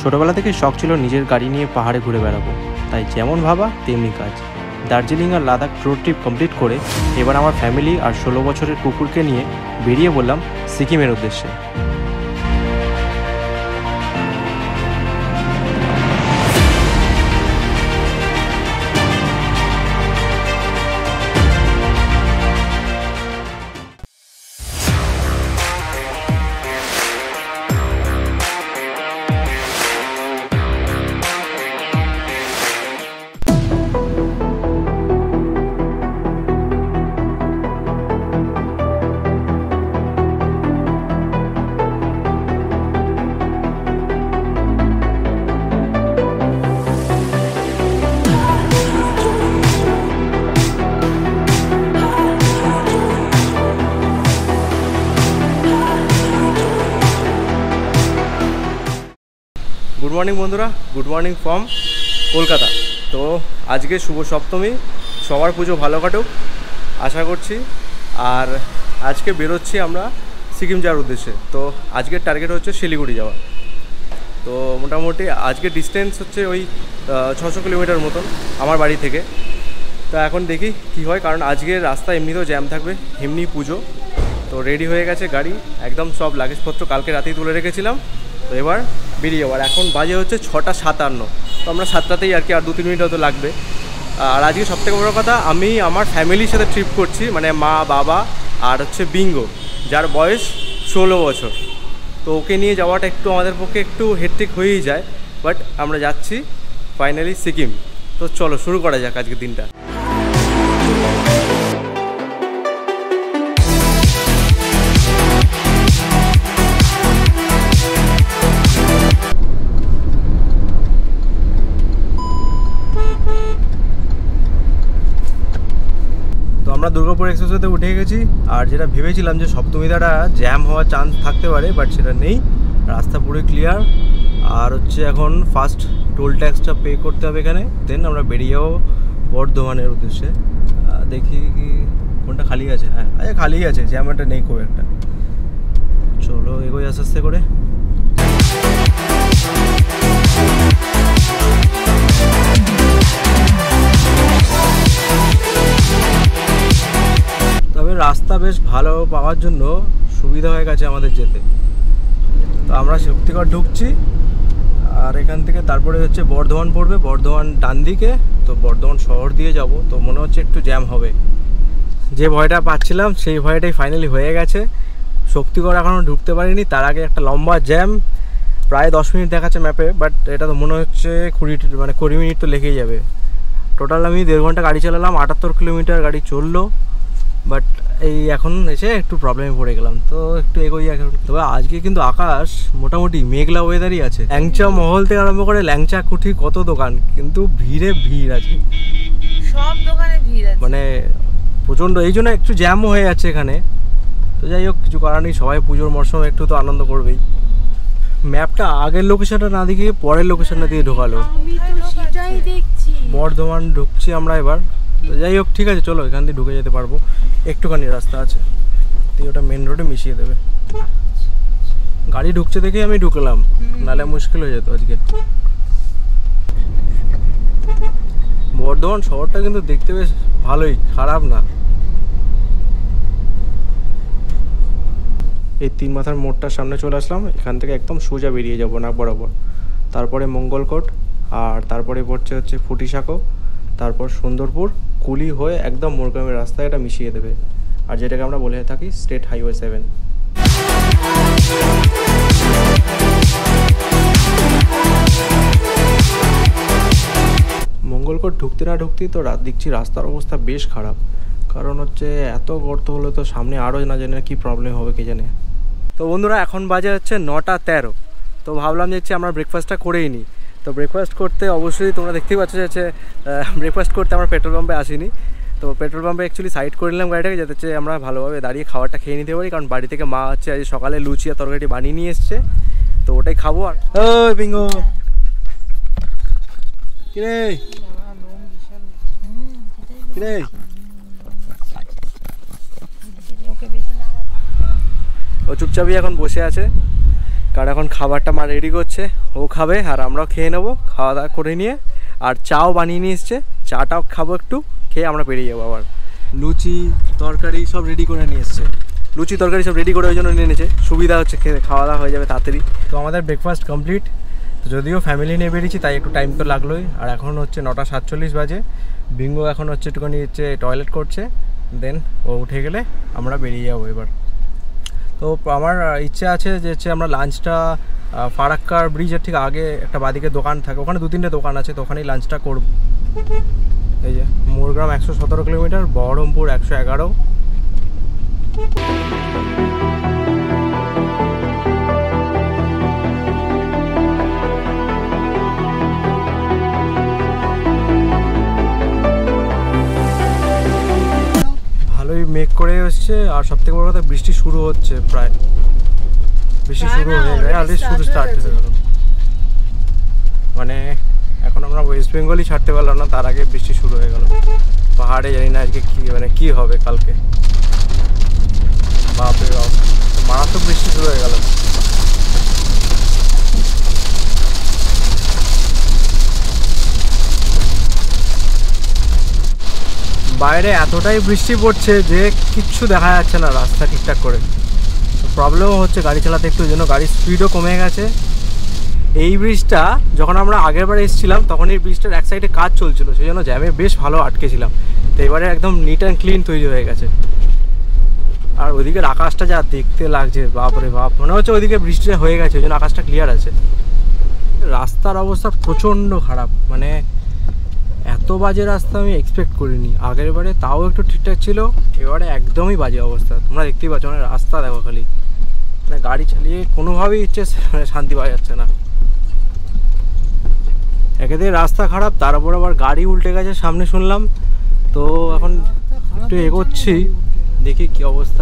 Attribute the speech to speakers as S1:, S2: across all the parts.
S1: ছোটোবেলা থেকে শখ ছিল নিজের গাড়ি নিয়ে পাহাড়ে ঘুরে বেড়াবো, তাই যেমন ভাবা তেমনি কাজ। দার্জিলিং আর লাদাখ রোড ট্রিপ কমপ্লিট করে এবার আমার ফ্যামিলি আর 16 বছরের কুকুরকে নিয়ে বেরিয়ে পড়লাম সিকিমের উদ্দেশ্যে। গুড মর্নিং বন্ধুরা, গুড মর্নিং ফ্রম কলকাতা। তো আজকে শুভ সপ্তমী, সবার পুজো ভালো কাটুক আশা করছি। আর আজকে বেরোচ্ছি আমরা সিকিম যাওয়ার উদ্দেশ্যে। তো আজকের টার্গেট হচ্ছে শিলিগুড়ি যাওয়া। তো মোটামুটি আজকের ডিস্টেন্স হচ্ছে ওই 600 কিলোমিটার মতন আমার বাড়ি থেকে। তো এখন দেখি কি হয়, কারণ আজকের রাস্তা এমনিতেও জ্যাম থাকবে, এমনি পুজো। তো রেডি হয়ে গেছে গাড়ি, একদম সব লাগেজপত্র কালকে রাতেই তুলে রেখেছিলাম। তো এবার বেরিয়ে যাওয়ার। এখন বাজে হচ্ছে 6:57। তো আমরা 7টাতেই আর কি, আর 2-3 মিনিট হয়তো লাগবে। আর আজকে সবথেকে বড়ো কথা, আমি আমার ফ্যামিলির সাথে ট্রিপ করছি, মানে মা, বাবা আর হচ্ছে বিঙ্গো, যার বয়স 16 বছর। তো ওকে নিয়ে যাওয়াটা একটু আমাদের পক্ষে একটু হেক্টিক হয়েই যায়, বাট আমরা যাচ্ছি ফাইনালি সিকিম। তো চলো শুরু করা যাক আজকের দিনটা। আমরা দুর্গাপুর এক্সপ্রেসওয়েতে উঠে গেছি। আর যেটা ভেবেছিলাম যে সপ্তমীদাটা জ্যাম হওয়ার চান্স থাকতে পারে, বাট সেটা নেই, রাস্তা পুরো ক্লিয়ার। আর হচ্ছে এখন ফার্স্ট টোল ট্যাক্সটা পে করতে হবে এখানে, দেন আমরা বেরিয়ে যাবো বর্ধমানের উদ্দেশ্যে। দেখি কি কোনটা খালি আছে। হ্যাঁ, আচ্ছা খালি আছে, জ্যামটা নেই খুব একটা। চলো এগোই আস্তে আস্তে করে। তবে রাস্তা বেশ ভালো পাওয়ার জন্য সুবিধা হয়ে গেছে আমাদের যেতে। তো আমরা শক্তিগড় ঢুকছি, আর এখান থেকে তারপরে হচ্ছে বর্ধমান পড়বে, বর্ধমান ডান দিকে। তো বর্ধমান শহর দিয়ে যাব। তো মনে হচ্ছে একটু জ্যাম হবে, যে ভয়টা পাচ্ছিলাম সেই ভয়টাই ফাইনালি হয়ে গেছে। শক্তিগড় এখনও ঢুকতে পারিনি, তার আগে একটা লম্বা জ্যাম, প্রায় 10 মিনিট দেখাচ্ছে ম্যাপে, বাট এটা তো মনে হচ্ছে 20 মিনিট তো লেগেই যাবে। টোটাল আমি 1.5 ঘন্টা গাড়ি চালালাম, 78 কিলোমিটার গাড়ি চললো। বাট এই এখন এসে একটু প্রবলেমে পড়ে গেলাম, তো একটু এগোই এখন। তবে আজকে কিন্তু আকাশ মোটামুটি মেঘলা ওয়েদারই আছে। ল্যাংচা মহল থেকে আরম্ভ করে ল্যাংচা কুঠি কত দোকান, কিন্তু ভিড়ে ভিড় আছে,
S2: সব দোকানে ভিড় আছে, মানে
S1: প্রচণ্ড। এই জন্য একটু জ্যামও হয়ে যাচ্ছে এখানে। তো যাই হোক, কিছু করার নেই, সবাই পুজোর মরশুমে একটু তো আনন্দ করবেই। ম্যাপটা আগের লোকেশনটা না দিকে পরের লোকেশনটা দিয়ে ঢোকালো। বর্ধমান ঢুকছি আমরা এবার। তো যাই হোক, ঠিক আছে, চলো এখান দিয়ে ঢুকে যেতে পারবো, একটুখানি রাস্তা আছে। তো ওটা মেন রোডে মিশিয়ে দেবে। গাড়ি ঢুকছে দেখে আমি ঢুকলাম, নাহলে মুশকিল হয়ে যেত আজকে। বর্ধমান শহরটা কিন্তু দেখতে বেশ ভালোই, খারাপ না। এই 3 মাথার মোড়টার সামনে চলে আসলাম, এখান থেকে একদম সোজা বেরিয়ে যাবো না বরাবর। তারপরে মঙ্গলকোট, আর তারপরে পড়ছে হচ্ছে ফুটিসাঁকো, তারপর সুন্দরপুর, কুলি হয়ে একদম মোরগ্রামের রাস্তায় এটা মিশিয়ে দেবে, আর যেটাকে আমরা বলে থাকি স্টেট হাইওয়ে 7। মঙ্গলকোট ঢুকতে না ঢুকতেই তো দেখছি রাস্তার অবস্থা বেশ খারাপ, কারণ হচ্ছে এত গর্ত হলে তো সামনে আরও না জানে কি প্রবলেম হবে কে জানে। তো বন্ধুরা, এখন বাজে হচ্ছে 9:13। তো ভাবলাম যে আমরা ব্রেকফাস্টটা করেই নিই। তো ব্রেকফাস্ট করতে অবশ্যই তোমরা দেখতেই পাচ্ছ যে ব্রেকফাস্ট করতে আমরা পেট্রোল পাম্পে আসিনি। তো পেট্রোল পাম্পে অ্যাকচুয়ালি সাইড করে নিলাম গাড়িটাকে, যাতে আমরা ভালোভাবে দাঁড়িয়ে খাবারটা খেয়ে নিতে পারি, কারণ বাড়ি থেকে মা হচ্ছে আজ সকালে লুচি আর তরকারিটি বানিয়ে নিয়ে এসছে। তো ওটাই খাবো। আর ওই বিঙ্গো, কিরে কিরে, ও চুপচাপই এখন বসে আছে, কারণ এখন খাবারটা মা রেডি করছে, ও খাবে আর আমরাও খেয়ে নেবো খাওয়া দাওয়া করে নিয়ে। আর চাও বানিয়ে নিয়ে এসছে, চাটাও খাবো একটু, খেয়ে আমরা বেরিয়ে যাবো। আবার লুচি তরকারি সব রেডি করে নিয়ে এসছে, লুচি তরকারি সব রেডি করে ওই জন্য নিয়ে নিয়েছে, সুবিধা হচ্ছে খেয়ে খাওয়া দাওয়া হয়ে যাবে তাড়াতাড়ি। তো আমাদের ব্রেকফাস্ট কমপ্লিট। তো যদিও ফ্যামিলি নিয়ে বেরিয়েছি তাই একটু টাইম তো লাগলোই। আর এখন হচ্ছে 9:47 বাজে। বিঙ্গো এখন হচ্ছে একটুখানি হচ্ছে টয়লেট করছে, দেন ও উঠে গেলে আমরা বেরিয়ে যাবো এবার। তো আমার ইচ্ছে আছে যে হচ্ছে আমরা লাঞ্চটা ফারাক্কার ব্রিজের ঠিক আগে একটা বাদিকে দোকান থাকে, ওখানে 2-3টে দোকান আছে, তো ওখানেই লাঞ্চটা করব। এই যে মোরগ্রাম 117 কিলোমিটার, বহরমপুর 111। ভালোই মেঘ করে এসছে, আর সব থেকে বড় কথা বৃষ্টি শুরু হচ্ছে, প্রায় বৃষ্টি শুরু হয়ে গেছে, অলরেডি শুরু স্টার্ট হয়ে গেল। মানে এখন আমরা ওয়েস্ট বেঙ্গলই ছাড়তে পারলাম না, তার আগে বৃষ্টি শুরু হয়ে গেল। পাহাড়ে জানি না আজকে কি মানে কি হবে কালকে, বাপরে বাপ মারাত্মক বৃষ্টি শুরু হয়ে গেল। বাইরে এতটাই বৃষ্টি পড়ছে যে কিচ্ছু দেখা যাচ্ছে না রাস্তা ঠিকঠাক করে। প্রবলেমও হচ্ছে গাড়ি চালাতে একটু, জন্য গাড়ির স্পিডও কমে গেছে। এই ব্রিজটা যখন আমরা আগের বার এসেছিলাম তখন এই ব্রিজটার এক সাইডে কাজ চলছিল, সেই জন্য জ্যামে বেশ ভালো আটকেছিলাম। তো এবারে একদম নিট অ্যান্ড ক্লিন তৈরি হয়ে গেছে। আর ওইদিকের আকাশটা যা দেখতে লাগছে, বাপরে বাপ, মনে হচ্ছে ওইদিকে বৃষ্টিটা হয়ে গেছে, ওই জন্য আকাশটা ক্লিয়ার আছে। রাস্তার অবস্থা প্রচণ্ড খারাপ, মানে এত বাজে রাস্তা আমি এক্সপেক্ট করিনি। আগের বারে তাও একটু ঠিকঠাক ছিল, এবারে একদমই বাজে অবস্থা। তোমরা দেখতেই পাচ্ছ, মানে রাস্তা দেখো খালি, মানে গাড়ি চালিয়ে কোনোভাবেই ইচ্ছে শান্তি পাওয়া যাচ্ছে না। একেদিকে রাস্তা খারাপ, তার উপর আবার গাড়ি উল্টে গেছে সামনে শুনলাম। তো এখন একটু এগোচ্ছি, দেখি কি অবস্থা।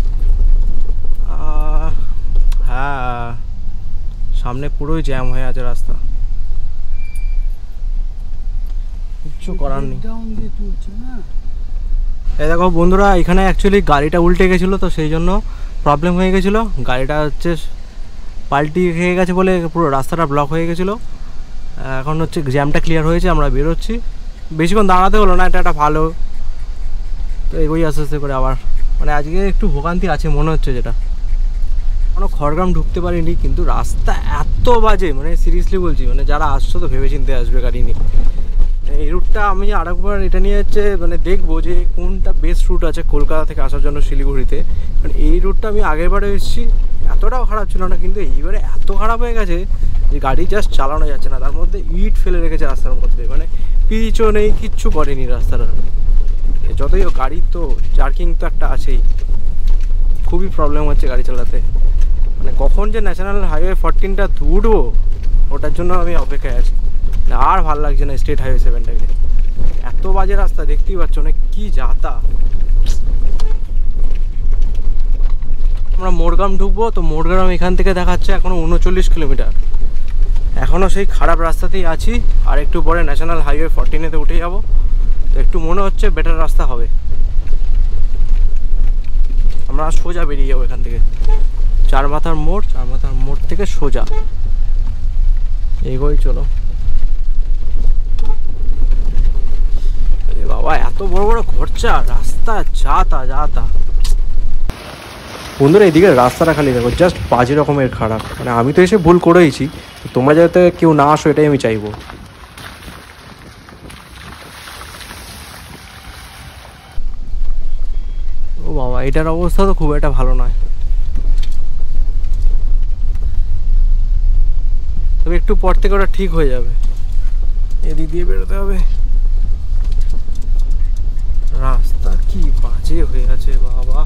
S1: হ্যাঁ, সামনে পুরোই জ্যাম হয়ে আছে রাস্তা, কিচ্ছু করার নেই। এই দেখো বন্ধুরা, এখানে অ্যাকচুয়ালি গাড়িটা উল্টে গেছিলো, তো সেই জন্য প্রবলেম হয়ে গেছিলো। গাড়িটা হচ্ছে পাল্টি খেয়ে গেছে বলে পুরো রাস্তাটা ব্লক হয়ে গেছিলো। এখন হচ্ছে জ্যামটা ক্লিয়ার হয়েছে, আমরা বেরোচ্ছি। বেশিক্ষণ দাঁড়াতে হলো না, এটা একটা ভালো। তো এগোই আস্তে আস্তে করে। আবার মানে আজকে একটু ভোগান্তি আছে মনে হচ্ছে, যেটা কোনো খড়গ্রাম ঢুকতে পারিনি, কিন্তু রাস্তা এত বাজে, মানে সিরিয়াসলি বলছি, মানে যারা আসছো তো ভেবেচিন্তে আসবে গাড়ি নিয়ে। এই রুটটা আমি আরেকবার এটা নিয়ে হচ্ছে মানে দেখবো যে কোনটা বেস্ট রুট আছে কলকাতা থেকে আসার জন্য শিলিগুড়িতে। কারণ এই রুটটা আমি আগেরবারে এসেছি, এতটাও খারাপ ছিল না, কিন্তু এইবারে এত খারাপ হয়ে গেছে যে গাড়ি জাস্ট চালানো যাচ্ছে না। তার মধ্যে ইট ফেলে রেখেছে রাস্তার মধ্যে, মানে পিচও নেই, কিচ্ছু করেনি রাস্তাটা। যতই গাড়ির তো জার্কিং তো একটা আছেই, খুবই প্রবলেম হচ্ছে গাড়ি চালাতে। মানে কখন যে ন্যাশনাল হাইওয়ে 14টা উঠবো ওটার জন্য আমি অপেক্ষায় আছি। আর ভালো লাগছে না স্টেট হাইওয়ে 7টাকে, এত বাজে রাস্তা দেখতেই পাচ্ছ না কি যাতা। আমরা মোরগ্রাম ঢুকবো, তো মোরগ্রাম এখান থেকে দেখাচ্ছে এখনো 39 কিলোমিটার। এখনও সেই খারাপ রাস্তাতেই আছি, আর একটু পরে ন্যাশনাল হাইওয়ে 14এতে উঠে যাব। তো একটু মনে হচ্ছে বেটার রাস্তা হবে, আমরা সোজা বেরিয়ে যাবো এখান থেকে। চারমাথার মোড় থেকে সোজা এগোই, চলো। বাবা এত বড় বড় খরচা, রাস্তা যাতা। বন্ধুরা এদিকে রাস্তাটা খালি দেখো, জাস্ট বাজে রকমের খারাপ। মানে আমি তো এসে ভুল করেইছি, তোমরা যাতে কেউ না আসো এটাই আমি চাইবো। ও বাবা, এটার অবস্থা তো খুব একটা ভালো নয়, তবে একটু পর থেকে ওটা ঠিক হয়ে যাবে। এদিক দিয়ে বেরোতে হবে। রাস্তা কি বাজে হয়ে আছে বাবা,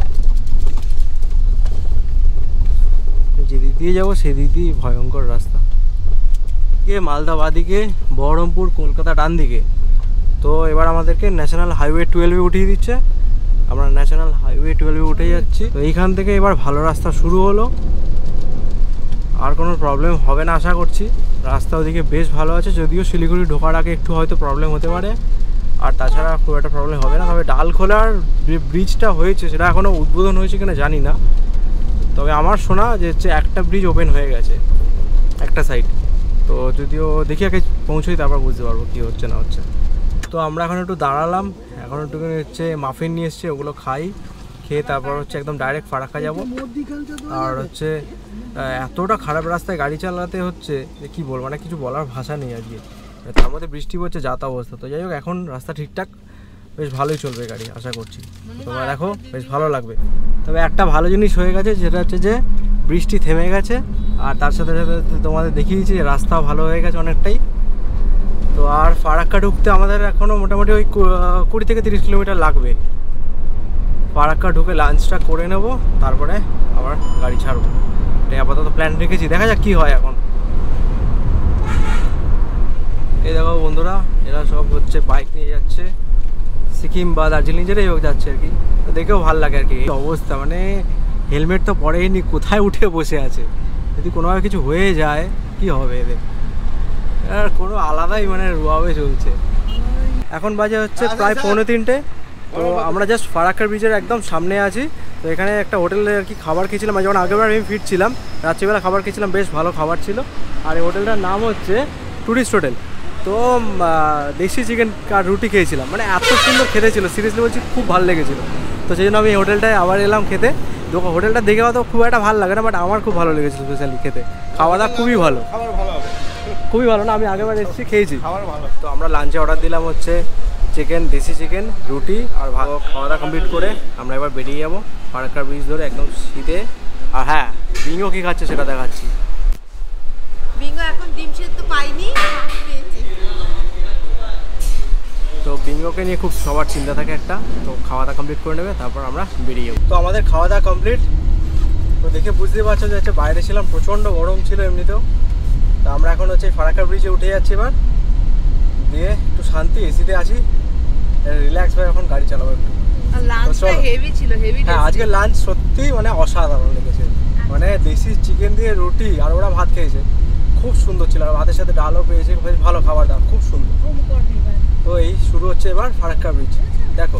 S1: যেদিক দিয়ে যাবো সেদিক দিয়ে ভয়ঙ্কর রাস্তা। মালদা বাদিকে, বহরমপুর কলকাতা ডান দিকে। তো এবার আমাদেরকে ন্যাশনাল হাইওয়ে 12 উঠিয়ে দিচ্ছে, আমরা ন্যাশনাল হাইওয়ে 12 উঠে যাচ্ছি। তো এইখান থেকে এবার ভালো রাস্তা শুরু হলো, আর কোনো প্রবলেম হবে না আশা করছি। রাস্তা ওদিকে বেশ ভালো আছে, যদিও শিলিগুড়ি ঢোকার আগে একটু হয়তো প্রবলেম হতে পারে, আর তাছাড়া খুব একটা প্রবলেম হবে না। তবে ডালখোলার যে ব্রিজটা হয়েছে সেটা এখনও উদ্বোধন হয়েছে কিনা জানি না, তবে আমার শোনা যে হচ্ছে একটা ব্রিজ ওপেন হয়ে গেছে একটা সাইড, তো যদিও দেখি আগে পৌঁছোই তারপর বুঝতে পারবো কী হচ্ছে না হচ্ছে। তো আমরা এখন একটু দাঁড়ালাম, এখন একটুখানি হচ্ছে মাফিন নিয়ে এসছে, ওগুলো খাই, খেয়ে তারপর হচ্ছে একদম ডাইরেক্ট ফারাক্কা যাব। আর হচ্ছে এতটা খারাপ রাস্তায় গাড়ি চালাতে হচ্ছে যে কী বলবো, মানে কিছু বলার ভাষা নেই আজকে। তার মধ্যে বৃষ্টি পড়ছে, যাতা অবস্থা। তো যাই হোক, এখন রাস্তা ঠিকঠাক, বেশ ভালোই চলবে গাড়ি আশা করছি। তোমরা দেখো বেশ ভালো লাগবে। তবে একটা ভালো জিনিস হয়ে গেছে, যেটা হচ্ছে যে বৃষ্টি থেমে গেছে, আর তার সাথে সাথে তোমাদের দেখিয়েছি যে রাস্তাও ভালো হয়ে গেছে অনেকটাই। তো আর ফারাক্কা ঢুকতে আমাদের এখনও মোটামুটি ওই 20 থেকে 30 কিলোমিটার লাগবে। ফারাক্কা ঢুকে লাঞ্চটা করে নেব, তারপরে আবার গাড়ি ছাড়বো। এটাই আপাতত প্ল্যান রেখেছি, দেখা যাক কী হয় এখন। এই দেখো বন্ধুরা, এরা সব হচ্ছে বাইক নিয়ে যাচ্ছে সিকিম বা দার্জিলিং, যেটাই হোক যাচ্ছে আর কি। তো দেখেও ভালো লাগে আর কি। এই অবস্থা, মানে হেলমেট তো পরেইনি, কোথায় উঠে বসে আছে। যদি কোনোভাবে কিছু হয়ে যায় কি হবে এদের, আর কোনো আলাদাই মানে রুয়াবে চলছে। এখন বাজে হচ্ছে প্রায় 2:45। তো আমরা জাস্ট ফারাক্কার ব্রিজের একদম সামনে আছি। তো এখানে একটা হোটেলে আর কি খাবার খেয়েছিলাম, যখন আগেরবার আমি ফিরছিলাম রাত্রিবেলা খাবার খেয়েছিলাম, বেশ ভালো খাবার ছিল। আর এই হোটেলটার নাম হচ্ছে টুরিস্ট হোটেল। তো দেশি চিকেন আর রুটি খেয়েছিলাম, মানে এত সুন্দর খেতে ছিল, সিরিয়াসলি বলছি খুব ভালো লেগেছিলো। তো সেই জন্য আমি এই হোটেলটায় আবার এলাম খেতে। হোটেলটা দেখে হয়তো খুব একটা ভালো লাগে না, বাট আমার খুব ভালো লেগেছিলো স্পেশালি খেতে। খাওয়া দাওয়া খুবই ভালো, খুবই ভালো না, আমি আগেবার এসেছি খেয়েছি। তো আমরা লাঞ্চে অর্ডার দিলাম হচ্ছে চিকেন, দেশি চিকেন, রুটি আর ভালো। খাওয়া দাওয়া কমপ্লিট করে আমরা এবার বেরিয়ে যাবো ফারাক্কার ব্রিজ ধরে একদম শীতে। আর হ্যাঁ, বিঙ্গো কী খাচ্ছে সেটা দেখাচ্ছি।
S2: বিঙ্গো এখন ডিম সেদ্ধ পাইনি, পেয়েছি।
S1: তো বিঙ্গোকে নিয়ে খুব সবার চিন্তা থাকে একটা। তো খাওয়া দাওয়া কমপ্লিট করে নেবে, তারপর আমরা বেরিয়ে যাবো। তো আমাদের খাওয়া দাওয়া কমপ্লিট। তো দেখে বুঝতে পারছো যে হচ্ছে বাইরে ছিলাম, প্রচণ্ড গরম ছিল এমনিতেও। তো আমরা এখন হচ্ছে ফারাক্কা ব্রিজে উঠে যাচ্ছি, এবার দিয়ে একটু শান্তি, এসিতে আছি, রিল্যাক্স হয়ে এখন গাড়ি চালাবো একটু।
S2: লাঞ্চটা হেভি ছিল, হেভি।
S1: হ্যাঁ, আজকে লাঞ্চ সত্যি মানে অসাধারণ লেগেছে। মানে দেশি চিকেন দিয়ে রুটি আর ওরা ভাত খেয়েছে, খুব সুন্দর ছিল। আর ভাতের সাথে ডালও পেয়েছে, বেশ ভালো খাবার দাবার, খুব সুন্দর। তো এই শুরু হচ্ছে এবার ফারাক্কা ব্রিজ। দেখো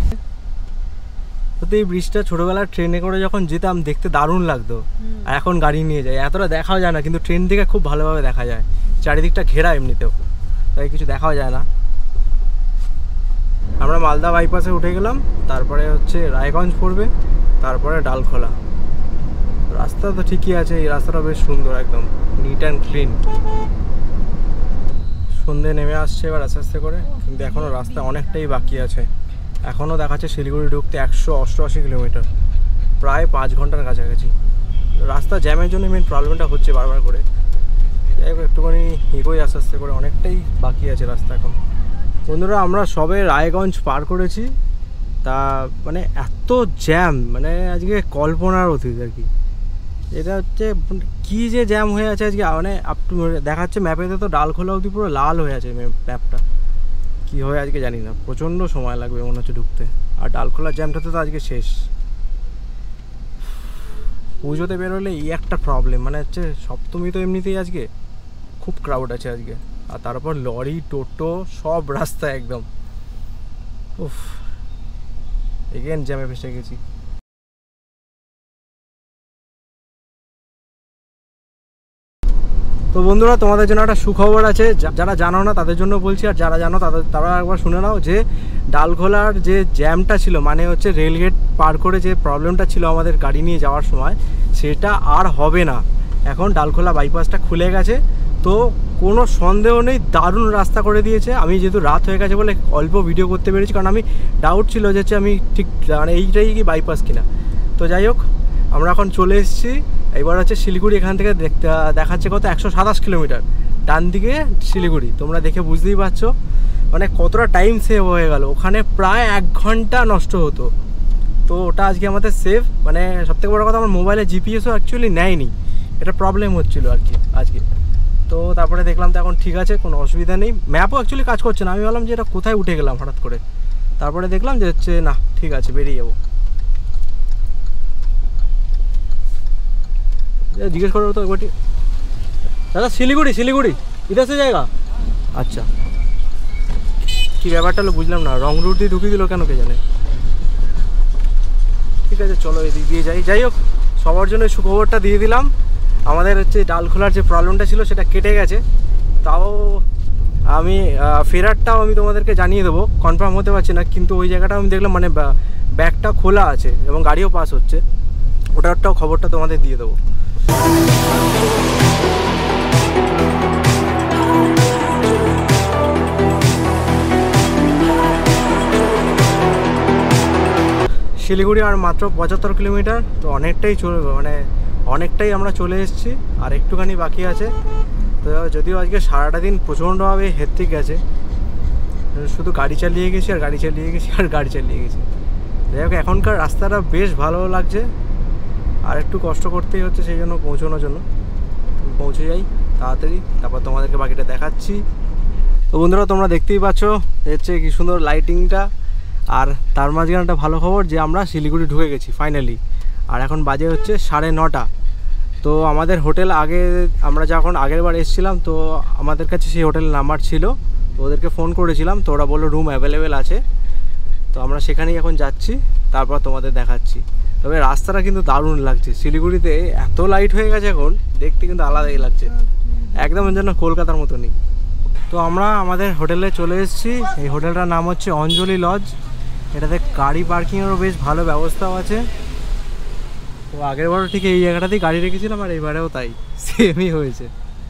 S1: সত্যি এই ব্রিজটা ছোটোবেলার ট্রেনে করে যখন যেতাম দেখতে দারুণ লাগতো। আর এখন গাড়ি নিয়ে যায়, এতটা দেখাও যায় না, কিন্তু ট্রেন থেকে খুব ভালোভাবে দেখা যায়। চারিদিকটা ঘেরা এমনিতেও, তাই কিছু দেখাও যায় না। আমরা মালদা বাইপাসে উঠে গেলাম, তারপরে হচ্ছে রায়গঞ্জ পড়বে, তারপরে ডালখোলা। রাস্তা তো ঠিকই আছে, এই রাস্তাটা বেশ সুন্দর, একদম নিট অ্যান্ড ক্লিন। সন্ধে নেমে আসছে এবার আস্তে আস্তে করে, কিন্তু এখনও রাস্তা অনেকটাই বাকি আছে। এখনও দেখাচ্ছে শিলিগুড়ি ঢুকতে 188 কিলোমিটার, প্রায় 5 ঘন্টার কাছাকাছি। রাস্তা জ্যামের জন্য মেন প্রবলেমটা হচ্ছে বারবার করে। যাই হোক, একটুখানি এগোই আস্তে আস্তে করে, অনেকটাই বাকি আছে রাস্তা এখন। বন্ধুরা, আমরা সবে রায়গঞ্জ পার করেছি, তা মানে এত জ্যাম, মানে আজকে কল্পনার অতীত আর কি। এটা হচ্ছে কী যে জ্যাম হয়ে আছে আজকে, মানে দেখাচ্ছে ম্যাপেতে তো ডালখোলা অবধি পুরো লাল হয়ে আছে ম্যাপটা। কী হয় আজকে জানি না, প্রচণ্ড সময় লাগবে মনে হচ্ছে ঢুকতে। আর ডালখোলার জ্যামটাতে তো আজকে শেষ। পুজোতে বেরোলে এই একটা প্রবলেম, মানে হচ্ছে সপ্তমী তো এমনিতেই আজকে খুব ক্রাউড আছে আজকে, আর তারপর লরি টোটো সব রাস্তা একদম উফ, এগেন জ্যামে ফেসে গেছি। তো বন্ধুরা, তোমাদের জন্য একটা সুখবর আছে, যারা জানো না তাদের জন্য বলছি, আর যারা জানো তারা একবার শুনে নাও যে ডালখোলার যে জ্যামটা ছিল, মানে হচ্ছে রেলগেট পার করে যে প্রবলেমটা ছিল আমাদের গাড়ি নিয়ে যাওয়ার সময়, সেটা আর হবে না। এখন ডালখোলা বাইপাসটা খুলে গেছে, তো কোনো সন্দেহ নেই, দারুণ রাস্তা করে দিয়েছে। আমি যেহেতু রাত হয়ে গেছে বলে অল্প ভিডিও করতে পেরেছি, কারণ আমি ডাউট ছিল যে হচ্ছে আমি ঠিক মানে এইটাই কি বাইপাস কিনা। তো যাই হোক, আমরা এখন চলে এসেছি। এবার হচ্ছে শিলিগুড়ি, এখান থেকে দেখাচ্ছে কত 127 কিলোমিটার ডান দিকে শিলিগুড়ি। তোমরা দেখে বুঝতেই পারছো মানে কতটা টাইম সেভ হয়ে গেল। ওখানে প্রায় 1 ঘন্টা নষ্ট হতো, তো ওটা আজকে আমাদের সেভ। মানে সবথেকে বড় কথা, আমার মোবাইলে জিপিএসও অ্যাকচুয়ালি নেয়নি, এটা প্রবলেম হচ্ছিলো আর কি আজকে। তো তারপরে দেখলাম তো এখন ঠিক আছে, কোনো অসুবিধা নেই। ম্যাপও অ্যাকচুয়ালি কাজ করছে না, আমি ভাবলাম যে এটা কোথায় উঠে গেলাম হঠাৎ করে। তারপরে দেখলাম যে হচ্ছে না, ঠিক আছে, বেরিয়ে যাবো। জিজ্ঞেস করো তো একবারটি, দাদা শিলিগুড়ি ইধর সে জায়গা? আচ্ছা, কী ব্যাপারটা হলো বুঝলাম না, রং রুট দিয়ে ঢুকিয়ে দিল কেন কে জানে। ঠিক আছে, চলো এদিক দিয়ে যাই। যাই হোক, সবার জন্য সুখবরটা দিয়ে দিলাম। আমাদের হচ্ছে ডালখোলার যে প্রবলেমটা ছিল সেটা কেটে গেছে। তাও আমি ফেরারটাও আমি তোমাদেরকে জানিয়ে দেবো, কনফার্ম হতে পারছি না, কিন্তু ওই জায়গাটা আমি দেখলাম মানে ব্যাগটা খোলা আছে এবং গাড়িও পাস হচ্ছে, ওটারটাও খবরটা তোমাদের দিয়ে দেবো। শিলিগুড়ি আর মাত্র 75 কিলোমিটার, তো অনেকটাই অনেকটাই আমরা চলে এসেছি, আর একটুখানি বাকি আছে। তো যদিও আজকে সারাটা দিন প্রচণ্ডভাবে হেক্টিক গেছে, শুধু গাড়ি চালিয়ে গেছি আর গাড়ি চালিয়ে গেছি আর গাড়ি চালিয়ে গেছি। যাই হোক, এখনকার রাস্তাটা বেশ ভালো লাগছে, আর একটু কষ্ট করতেই হচ্ছে সেই জন্য পৌঁছানোর জন্য। পৌঁছে যাই তাড়াতাড়ি, তারপর তোমাদেরকে বাকিটা দেখাচ্ছি। তো বন্ধুরা, তোমরা দেখতেই পাচ্ছ হচ্ছে কি সুন্দর লাইটিংটা। আর তার মাঝখানে একটা ভালো খবর যে আমরা শিলিগুড়ি ঢুকে গেছি ফাইনালি। আর এখন বাজে হচ্ছে 9:30। তো আমাদের হোটেল আমরা যখন আগের বার এসেছিলাম, তো আমাদের কাছে সেই হোটেলের নাম্বার ছিল, তো ওদেরকে ফোন করেছিলাম, তো ওরা বললো রুম অ্যাভেলেবেল আছে। তো আমরা সেখানেই এখন যাচ্ছি, তারপর তোমাদের দেখাচ্ছি। তবে রাস্তাটা কিন্তু দারুণ লাগছে, শিলিগুড়িতে এত লাইট হয়ে গেছে এখন, দেখতে কিন্তু আলাদাই লাগছে, একদম যেন কলকাতার মতনই। তো আমরা আমাদের হোটেলে চলে এসেছি। এই হোটেলটার নাম হচ্ছে অঞ্জলি লজ। এটাতে গাড়ি পার্কিংয়েরও বেশ ভালো ব্যবস্থাও আছে। তো আগেরবারও ঠিক এই জায়গাটাতেই গাড়ি রেখেছিলাম, আর এইবারেও তাই সেমই হয়েছে।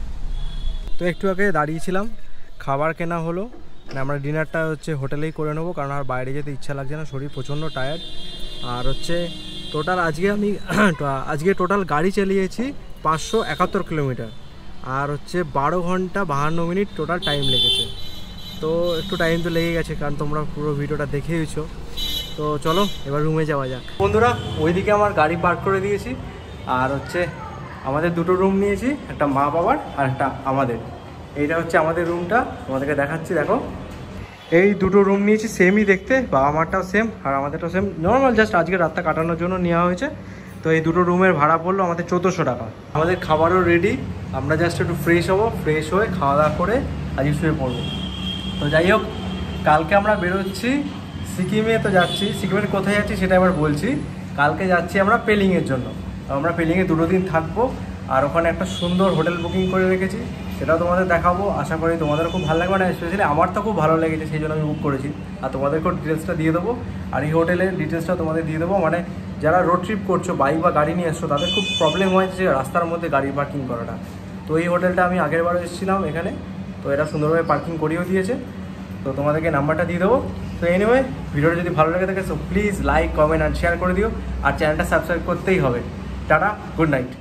S1: তো একটু আগে দাঁড়িয়েছিলাম, খাবার কেনা হলো, মানে আমরা ডিনারটা হচ্ছে হোটেলেই করে নেবো, কারণ আর বাইরে যেতে ইচ্ছা লাগছে না, শরীর প্রচণ্ড টায়ার্ড। আর হচ্ছে টোটাল আজকে টোটাল গাড়ি চালিয়েছি 571 কিলোমিটার, আর হচ্ছে 12 ঘন্টা 52 মিনিট টোটাল টাইম লেগেছে। তো একটু টাইম তো লেগে গেছে, কারণ তোমরা পুরো ভিডিওটা দেখেইছো। তো চলো এবার রুমে যাওয়া যাক। বন্ধুরা, ওইদিকে আমার গাড়ি পার্ক করে দিয়েছি, আর হচ্ছে আমাদের দুটো রুম নিয়েছি, একটা মা বাবার আর একটা আমাদের। এইটা হচ্ছে আমাদের রুমটা, তোমাদেরকে দেখাচ্ছি। দেখো, এই দুটো রুম নিয়েছি, সেমই দেখতে, বাবা মারটাও সেম আর আমাদেরটাও সেম, নর্মাল জাস্ট আজকে রাতটা কাটানোর জন্য নেওয়া হয়েছে। তো এই দুটো রুমের ভাড়া পড়লো আমাদের 1400 টাকা। আমাদের খাবারও রেডি, আমরা জাস্ট একটু ফ্রেশ হবো, ফ্রেশ হয়ে খাওয়া দাওয়া করে আজকে শুয়ে পড়বো। তো যাই হোক, কালকে আমরা বেরোচ্ছি সিকিমে। তো যাচ্ছি, সিকিমের কোথায় যাচ্ছি সেটা এবার বলছি। কালকে যাচ্ছি আমরা পেলিংয়ের জন্য। আমরা পেলিংয়ে 2 দিন থাকবো, আর ওখানে একটা সুন্দর হোটেল বুকিং করে রেখেছি, সেটাও তোমাদের দেখাবো। আশা করি তোমাদেরও খুব ভালো লাগবে, না স্পেশালি আমার তো খুব ভালো লেগেছে, সেই জন্য আমি বুক করেছি। আর তোমাদেরকেও ডিটেলসটা দিয়ে দেবো, আর এই হোটেলের ডিটেলসটা তোমাদের দিয়ে দেবো। মানে যারা রোড ট্রিপ করছো, বাইক বা গাড়ি নিয়ে এসছো, তাদের খুব প্রবলেম হয় যে রাস্তার মধ্যে গাড়ি পার্কিং করাটা। তো এই হোটেলটা আমি আগেরবারও এসেছিলাম এখানে, তো এটা সুন্দরভাবে পার্কিং করিয়েও দিয়েছে। তো তোমাদেরকে নাম্বারটা দিয়ে দেবো। তো এনিওয়ে, ভিডিওটা যদি ভালো লেগে থাকে সো প্লিজ লাইক, কমেন্ট আর শেয়ার করে দিও, আর চ্যানেলটা সাবস্ক্রাইব করতেই হবে। Tata, good night.